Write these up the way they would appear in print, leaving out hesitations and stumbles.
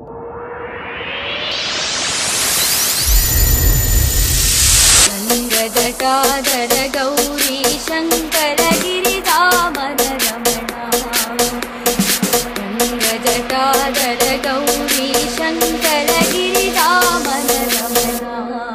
गजटाधर गौरी शंकर गिरिधामन रमणा गजटाधर गौरी शंकर गिरिधामन रमणा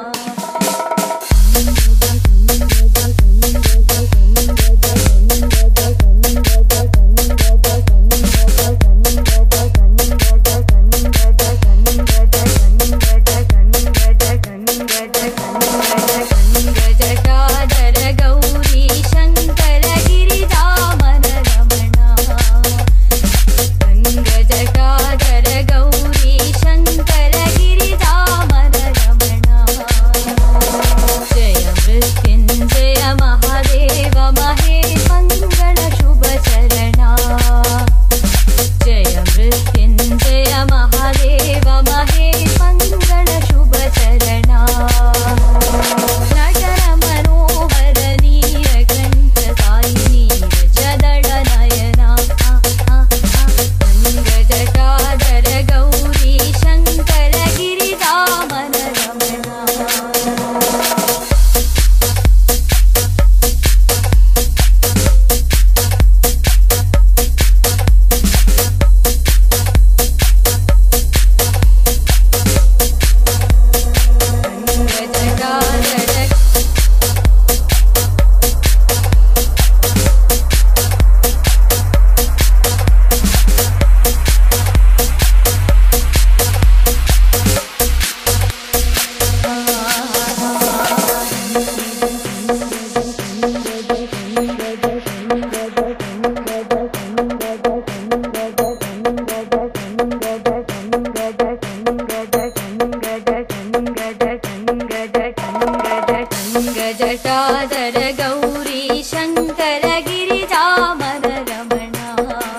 गजटाधर गौरी शंकर गिरिधामन रमणा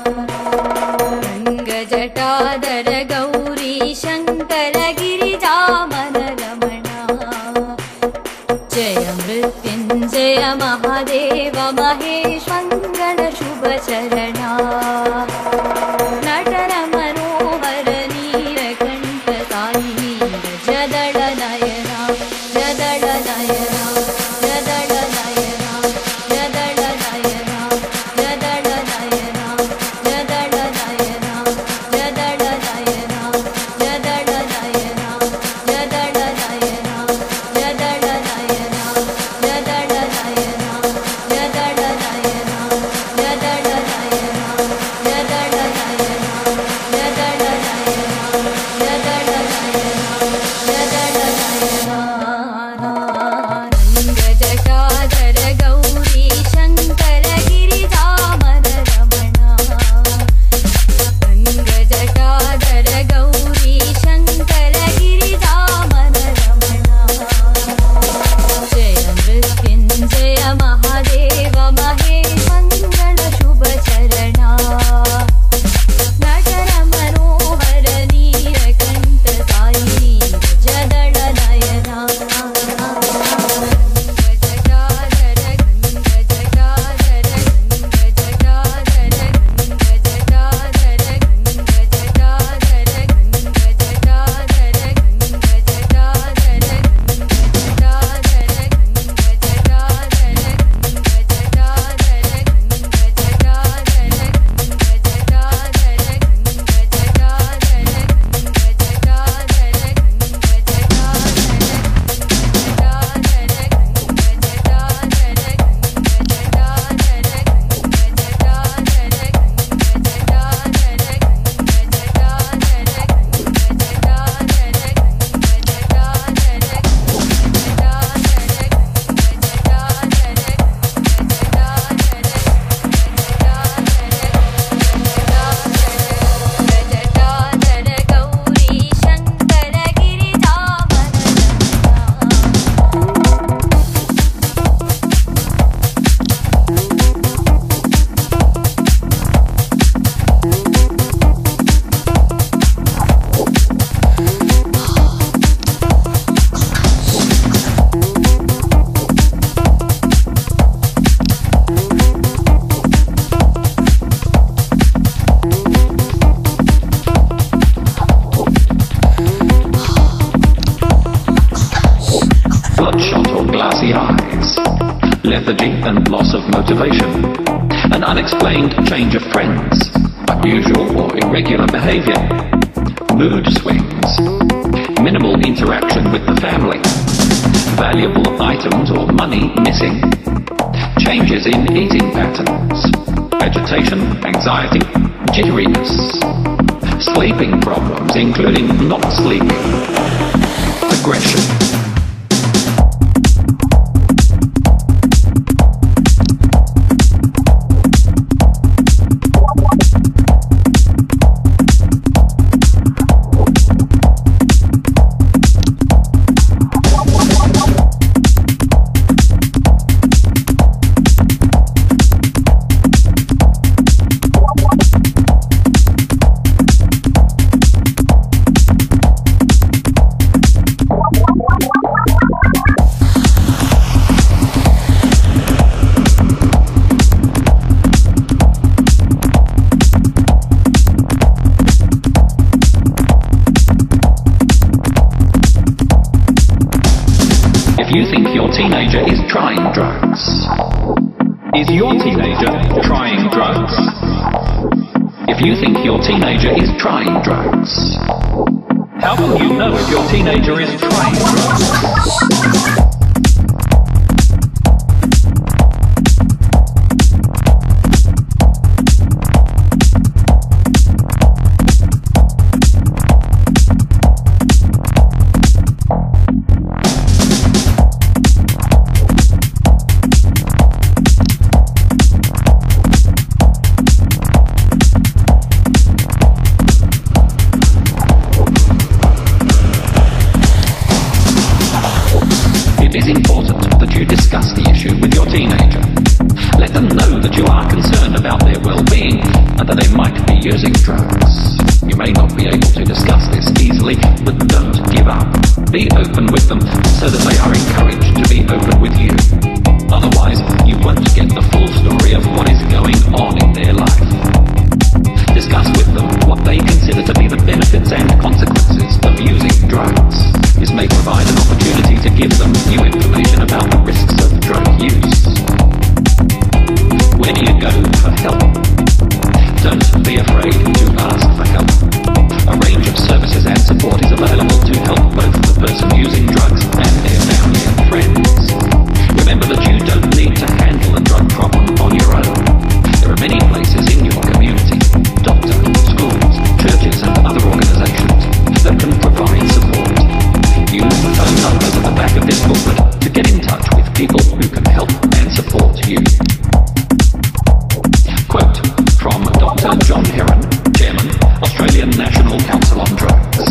गजटाधर गौरी शंकर गिरिधामन रमणा जय मृत्युंजय महादेव महेश मंगल शुभ चरणा नटन मनोहर नीलकंठ साई नीर जदळ Naina जदळ Naina जदळ Naina motivation, an unexplained change of friends, unusual or irregular behavior, mood swings, minimal interaction with the family, valuable items or money missing, changes in eating patterns, agitation, anxiety, jitteriness, sleeping problems including not sleeping, aggression. If you think your teenager is trying drugs, is your teenager trying drugs? If you think your teenager is trying drugs, how will you know if your teenager is trying drugs? It is important that you discuss the issue with your teenager. Let them know that you are concerned about their well-being and that they might be using drugs. You may not be able to discuss this easily, but don't give up. Be open with them so that they are encouraged to be open with you. Otherwise, you won't get the full story of what is going on in their life. Discuss with them what they consider to be the benefits and consequences of using drugs. This may provide an opportunity to give them new information about the risks of drug use. Where do you go for help? Don't be afraid to ask for help. A range of services and support is available to help both the person using drugs and their family and friends. Remember that you don't need to handle a drug problem on your own. There are many places in your community, doctors, schools, churches and other organizations that can provide support. Use the phone numbers at the back of this booklet to get in touch with people who can help and support you. Quote from Dr. John Heron, Chairman, Australian National Council on Drugs.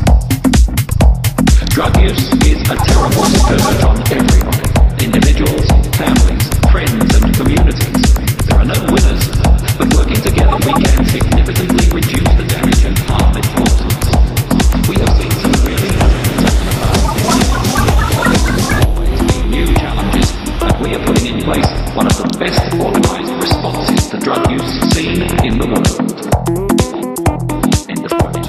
Drug use is a terrible scourge on everybody. Individuals, families, friends and communities. There are no winners, but working together we can significantly reduce the damage and harm it causes. We have seen some really new challenges, but we are putting in place one of the best organized responses to drug use seen in the world. End of quote.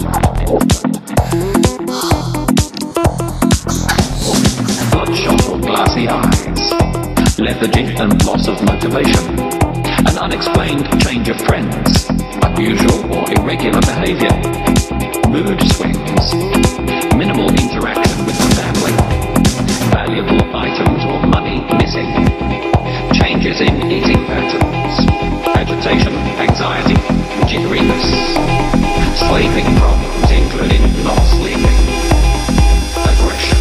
Bloodshot or glassy eyes, lethargy and loss of motivation, an unexplained change of friends, unusual or irregular behavior, mood swings, minimal interaction with the family, valuable items or money missing, changes in eating patterns, agitation, anxiety, jitteriness, sleeping problems including not sleeping, aggression.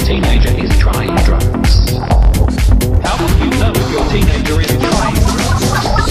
teenager is trying drugs? How will you know if your teenager is trying drugs?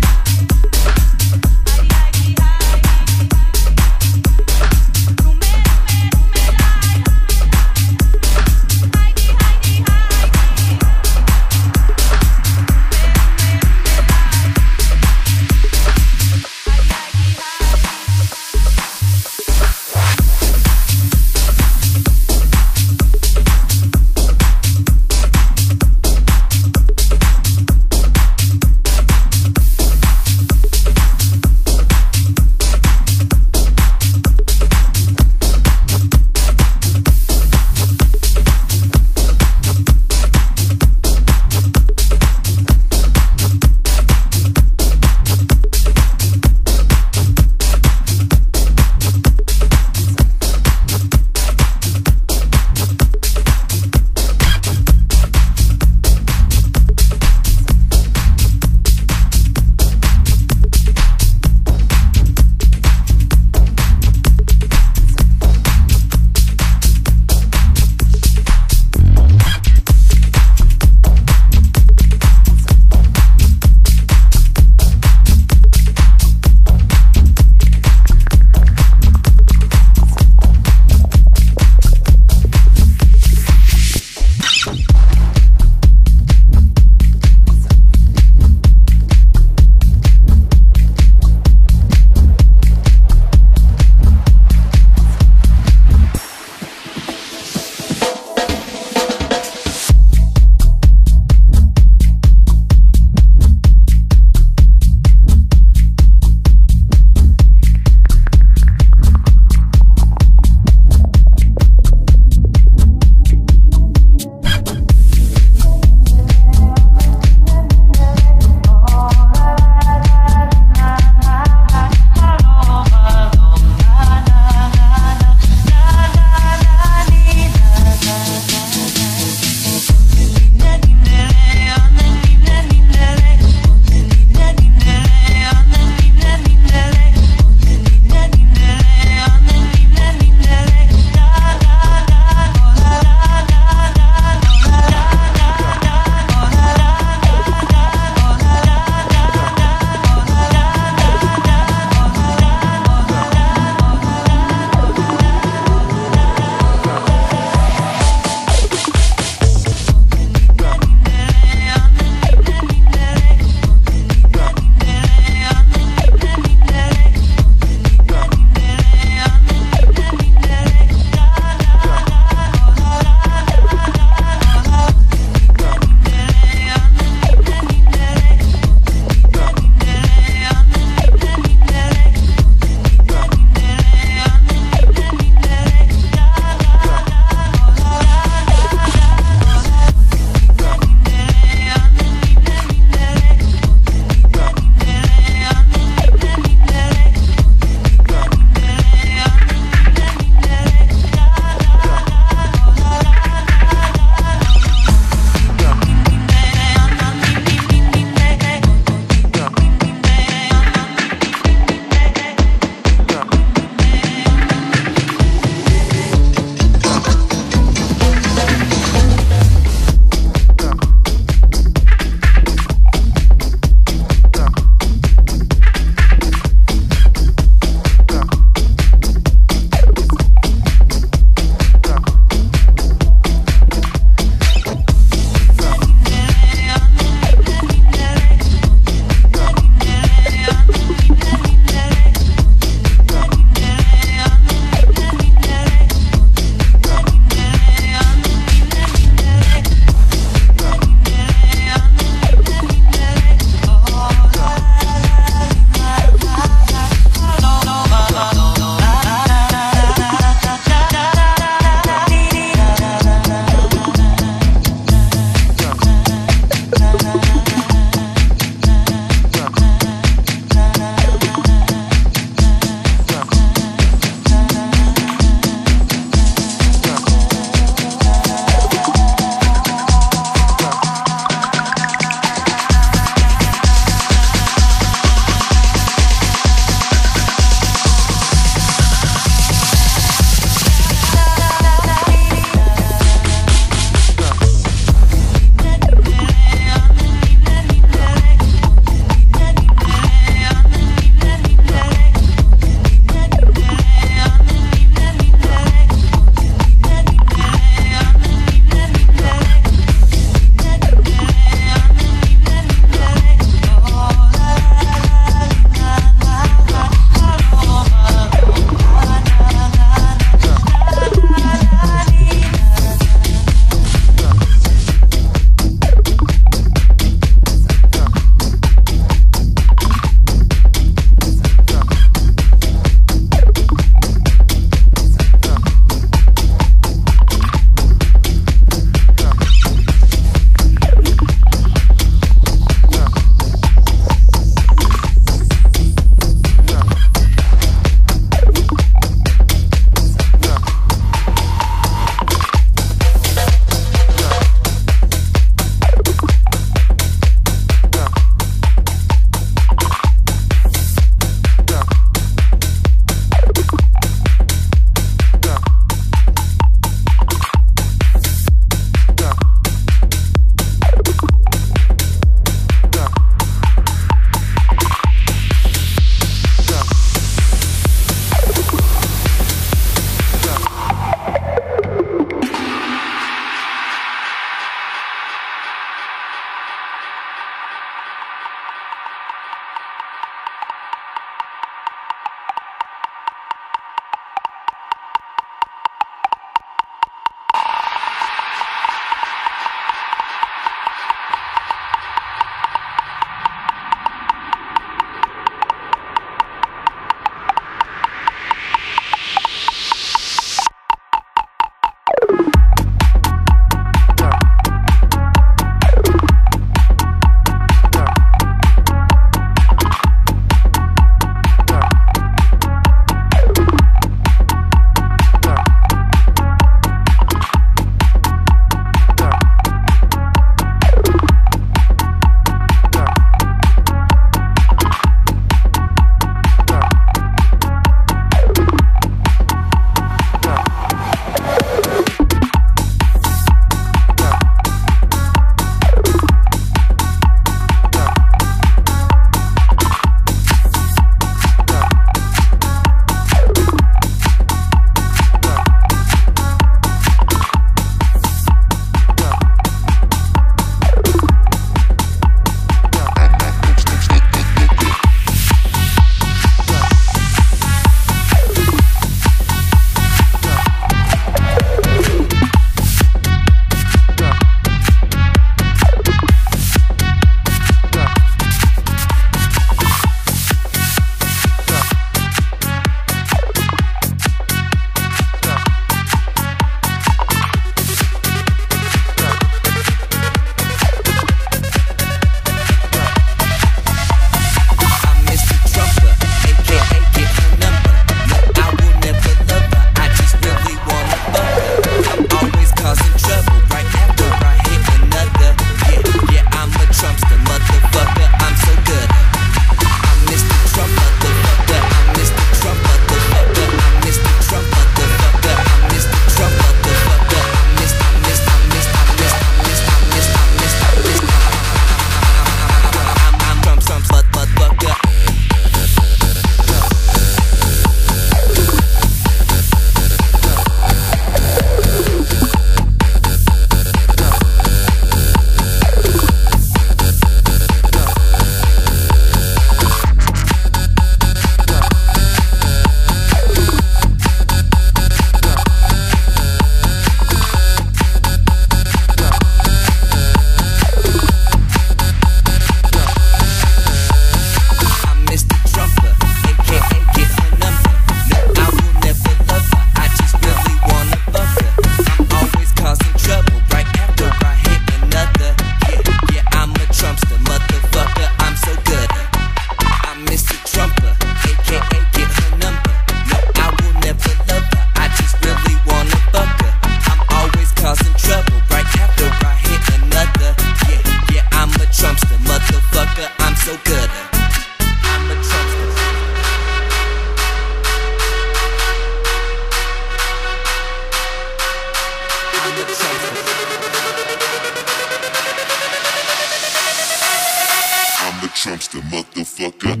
I'm the Trumpster, motherfucker.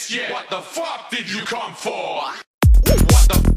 chance yet. What the fuck did you come for? What the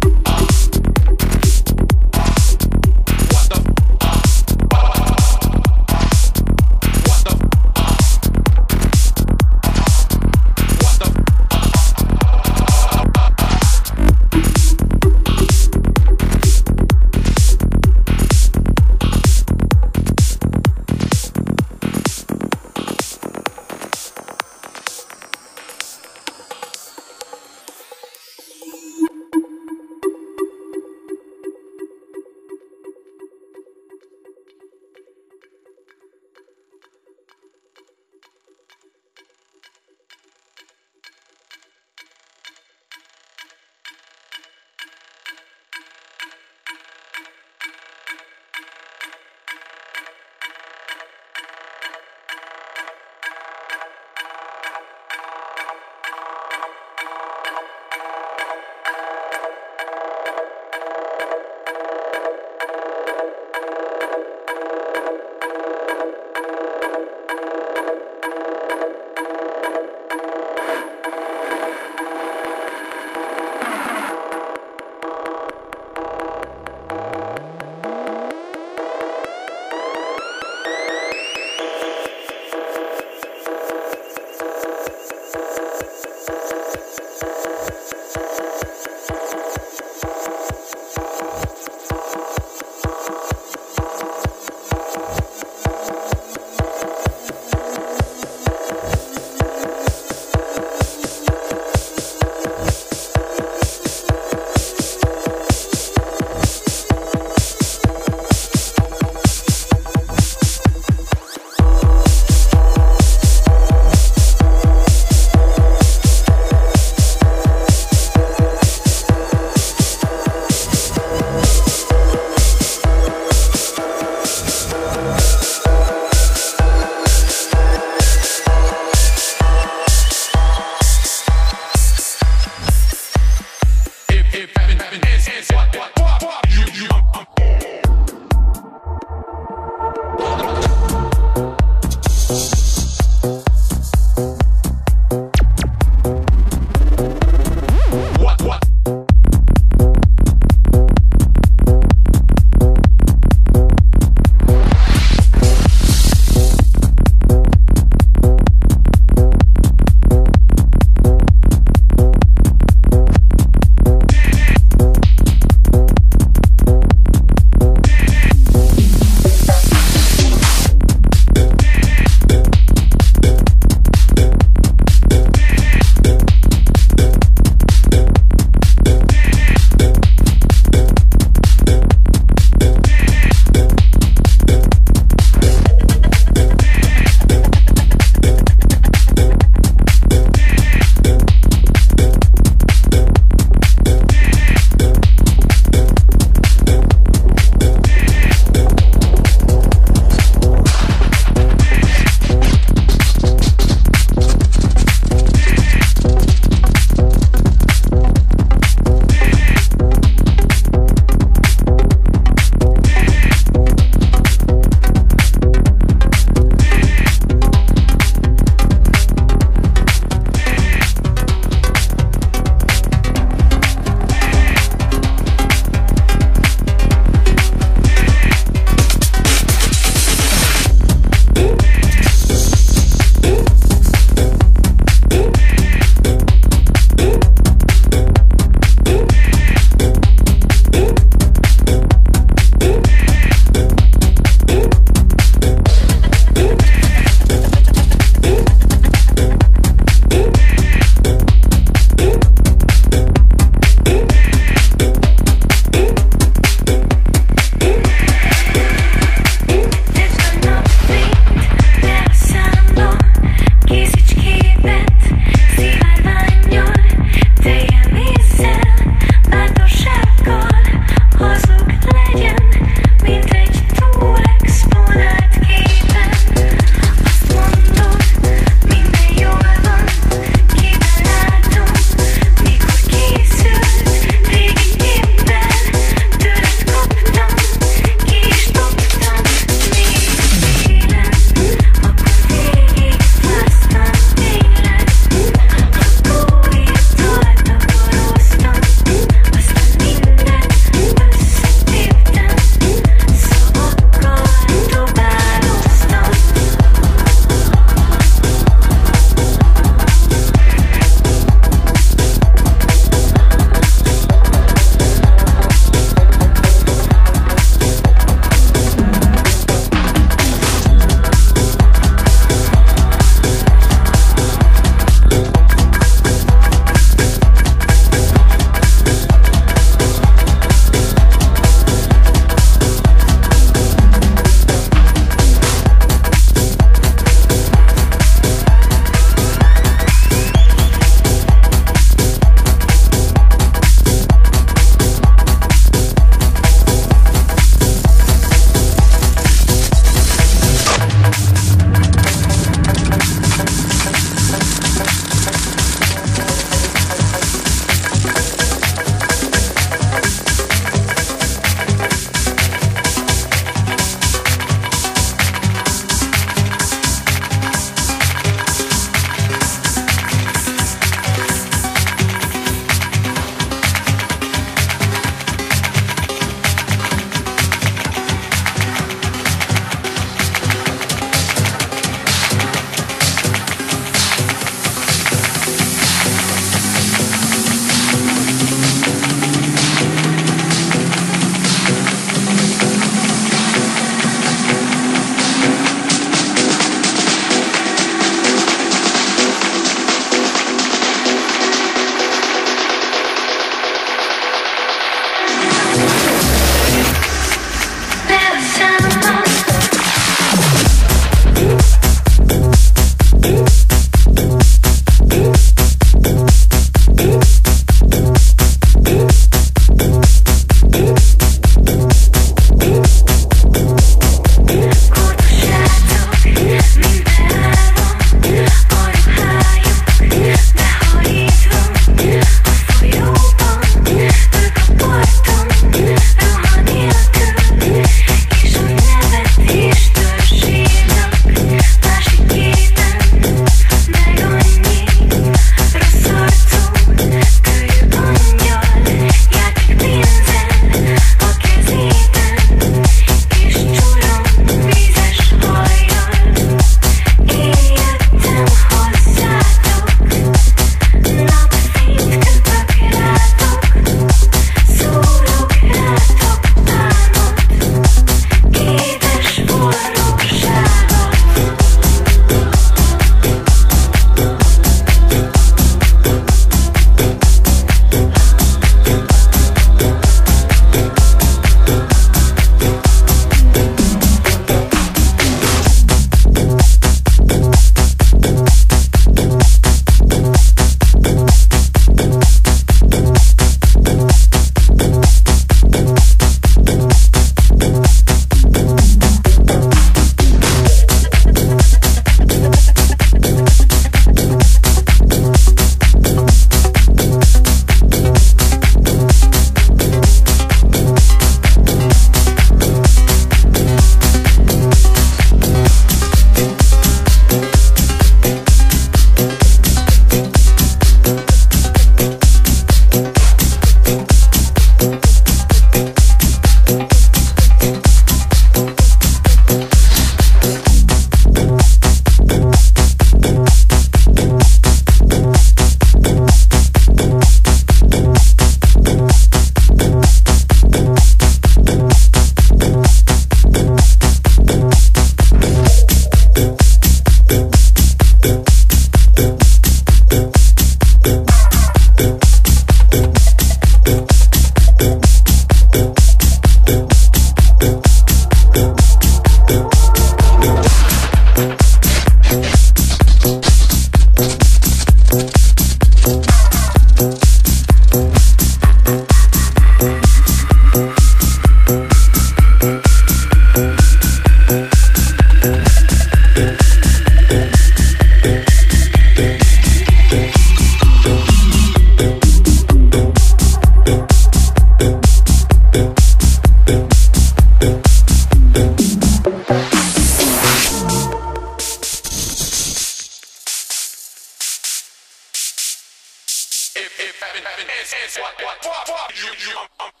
What you